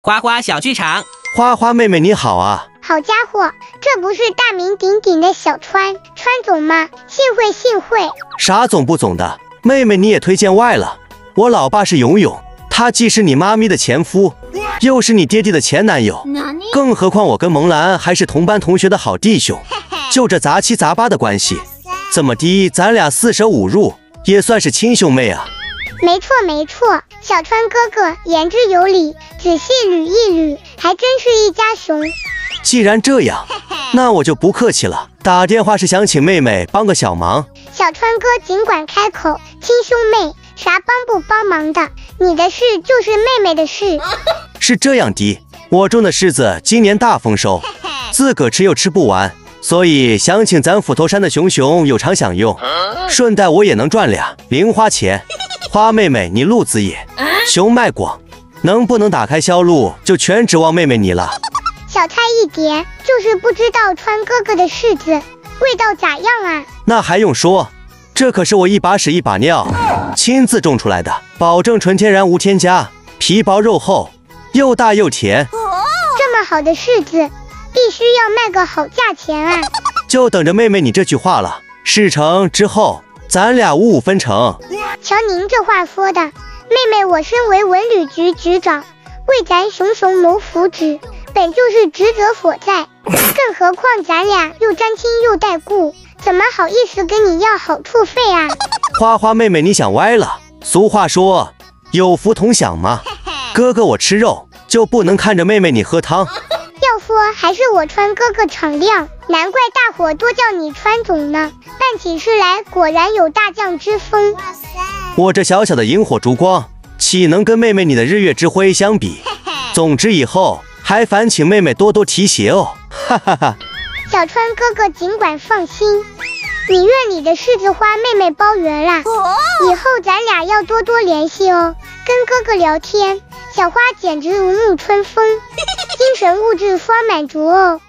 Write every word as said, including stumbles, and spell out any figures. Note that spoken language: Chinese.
花花小剧场。 花花妹妹你好啊！ 好家伙，这不是大名鼎鼎的小川川总吗？幸会幸会。 啥总不总的，妹妹你也推荐外了。我老爸是勇勇，他既是你妈咪的前夫，又是你爹爹的前男友，更何况我跟萌兰还是同班同学的好弟兄，就这杂七杂八的关系，怎么的，咱俩四舍五入也算是亲兄妹啊。 没错没错，小川哥哥言之有理，仔细捋一捋，还真是一家雄。 既然这样，那我就不客气了，打电话是想请妹妹帮个小忙。 小川哥尽管开口，亲兄妹啥帮不帮忙的，你的事就是妹妹的事。 是这样的，我种的柿子今年大丰收，自个吃又吃不完，所以想请咱斧头山的熊熊有偿享用，顺带我也能赚俩零花钱。花妹妹你路子野，熊脉广，能不能打开销路就全指望妹妹你了。 小菜一碟，就是不知道川哥哥的柿子味道咋样啊？ 那还用说，这可是我一把屎一把尿亲自种出来的，保证纯天然无添加，皮薄肉厚，又大又甜。 这么好的柿子必须要卖个好价钱啊！ 就等着妹妹你这句话了，事成之后咱俩五五分成。 瞧您这话说的，妹妹我身为文旅局局长，为咱熊熊谋福祉，本就是职责所在，更何况咱俩又沾亲又带故，怎么好意思跟你要好处费啊？ 花花妹妹你想歪了，俗话说有福同享嘛，哥哥我吃肉就不能看着妹妹你喝汤。 要说还是我川哥哥敞亮，难怪大伙多叫你川总呢，办起事来果然有大将之风。 我这小小的萤火烛光岂能跟妹妹你的日月之辉相比？总之以后还烦请妹妹多多提携哦，哈哈哈。 小川哥哥尽管放心，你院里的柿子花妹妹包圆啦，以后咱俩要多多联系哦。跟哥哥聊天，小花简直如沐春风，精神物质双满足哦。